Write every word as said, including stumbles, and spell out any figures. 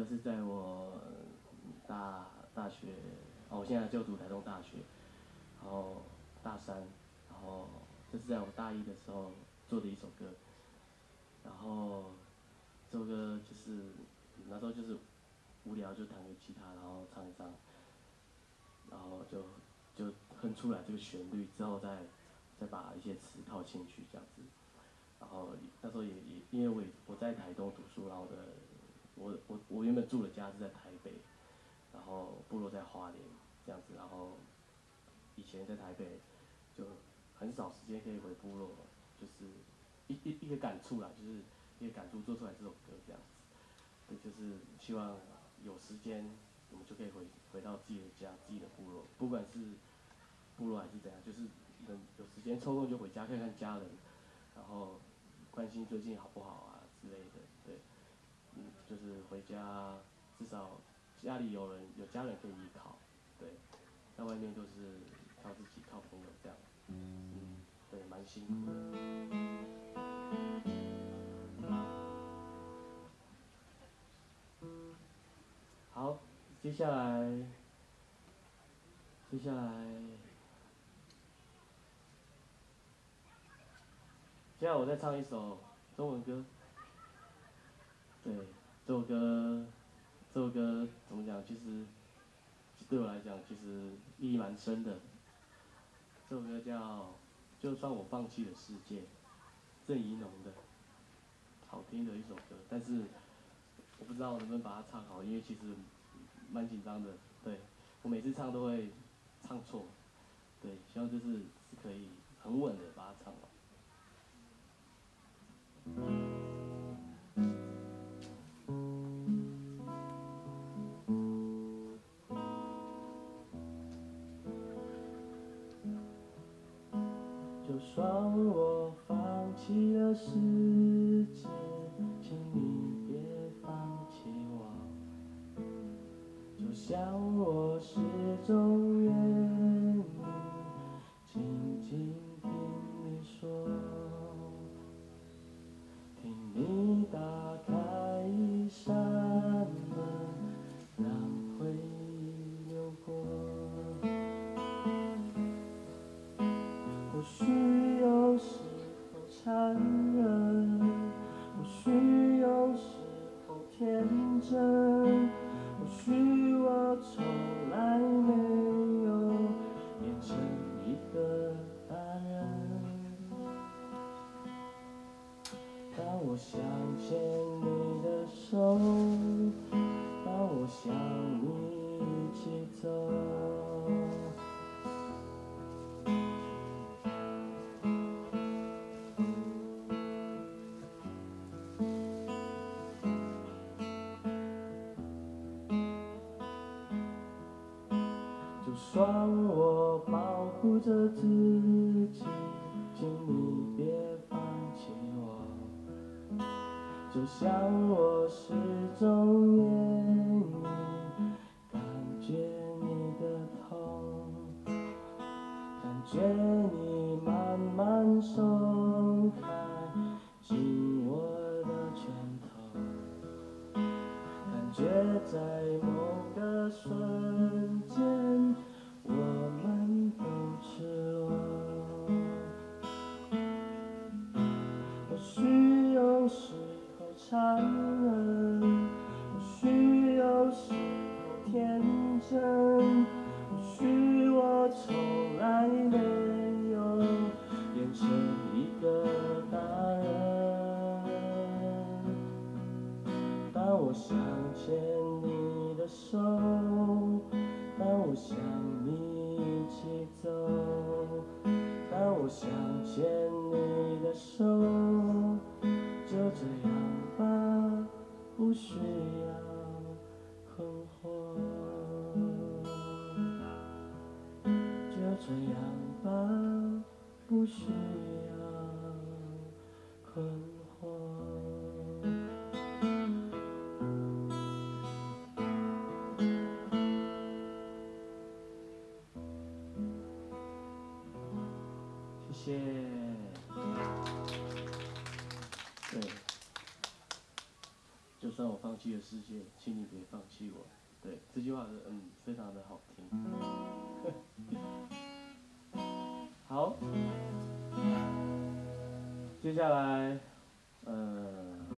个是在我大大学，哦，我现在就读台东大学，然后大三，然后这是在我大一的时候做的一首歌，然后这首歌就是那时候就是无聊就弹个吉他，然后唱一唱，然后就就哼出来这个旋律之后再再把一些词套进去这样子。然后那时候也也因为我也我在台东读书，然后的我我我原本住的家是在台北，然后部落在花莲这样子，然后以前在台北就很少时间可以回部落，就是一一一个感触啦，就是一个感触做出来这首歌这样子，对，就是希望有时间我们就可以回回到自己的家、自己的部落，不管是部落还是怎样，就是能有时间抽空就回家看看家人，然后关心最近好不好啊之类的，对，嗯，就是回家至少家里有人有家人可以依靠，对，在外面都是靠自己靠朋友这样，嗯，对，蛮辛苦的。好，接下来，接下来，接下来我再唱一首中文歌。对，这首歌，这首歌怎么讲？其实对我来讲，其实意义蛮深的。这首歌叫《就算我放弃了世界》，郑怡农的，好听的一首歌。但是我不知道能不能把它唱好，因为其实蛮紧张的。对，我每次唱都会唱错。对，希望就是是可以很稳的把它唱完。就算我放弃了世界，请你别放弃我。就像我始终愿意静静听你说，听你打开一扇门，让回忆流过。或许有时候残忍，或许有时候天真，或许我从来没有变成一个大人。当我想牵你的手，当我想你一起走。就算我保护着自己，请你别放弃我。就像我始终愿意感觉你的痛，感觉你慢慢松开紧我的拳头，感觉在某个瞬间我们都赤裸。或许有时候残忍，或许有时候天真，或许我从来没有变成一个大人。当我想牵你的手，当我想你一起走，当我想牵你的手，就这样吧，不需要困惑。就这样吧，不需要困惑。谢谢。对，就算我放弃。 弃了世界，请你别放弃我。对，这句话是嗯非常的好听。好，接下来呃